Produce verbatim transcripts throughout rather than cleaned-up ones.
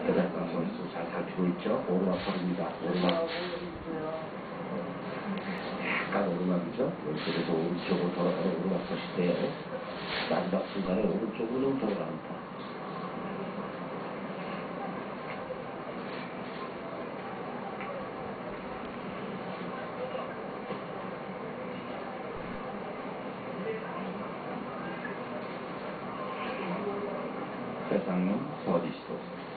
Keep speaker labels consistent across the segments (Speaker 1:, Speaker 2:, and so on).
Speaker 1: 배상금 선수 잘 살피고 있죠. 오르막거립니다. 오르막. 약간 오르막이죠. 왼쪽에서 오른쪽으로 돌아가는 오르막 것인데요. 마지막 순간에 오른쪽으로 돌아갑니다.
Speaker 2: 배상문 버디 시도.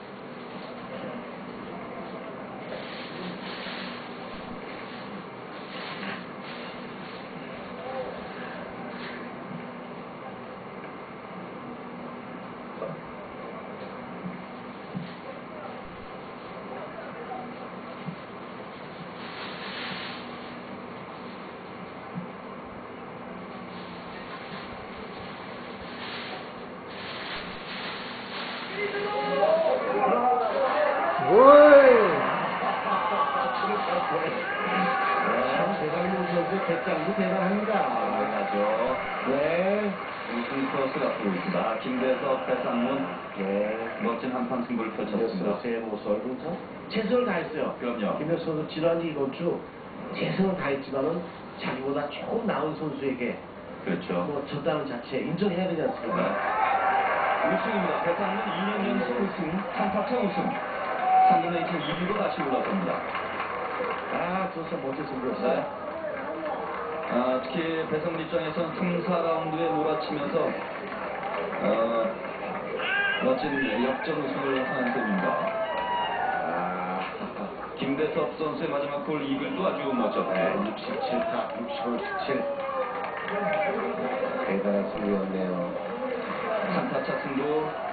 Speaker 1: 참 배상문 선수 백장도 대단합니다.
Speaker 2: 가죠.
Speaker 1: 네.
Speaker 2: 우승 코스가 앞으로 있습니다. 김대섭, 배상문,
Speaker 1: 네.
Speaker 2: 멋진 한판 승부를 펼쳤습니다.
Speaker 1: 김혜수의 모습은 참 최선을 다했어요.
Speaker 2: 그럼요.
Speaker 1: 김혜수 선수 지난 이번 주 최선을 다했지만은 자기보다 조금 나은 선수에게
Speaker 2: 그렇죠.
Speaker 1: 뭐 졌다는 자체 인정해야 되지 않습니까?
Speaker 2: 우승입니다. 배상문 이 년 연속 우승, 한타차 우승. 삼 분 레이팅 이 위로 다시 올라섭니다.
Speaker 1: 아, 진짜 멋진 승부였어요.
Speaker 2: 네. 아, 특히 배상문 입장에서는 삼, 사 라운드에 몰아치면서 어, 멋진 역전 우승을 하는 셈입니다.
Speaker 1: 아,
Speaker 2: 김대섭 선수의 마지막 홀 이글도 아주 멋졌고요.
Speaker 1: 네, 육십칠 타, 육십오, 십칠. 대단한 승부였네요.
Speaker 2: 한타차 승부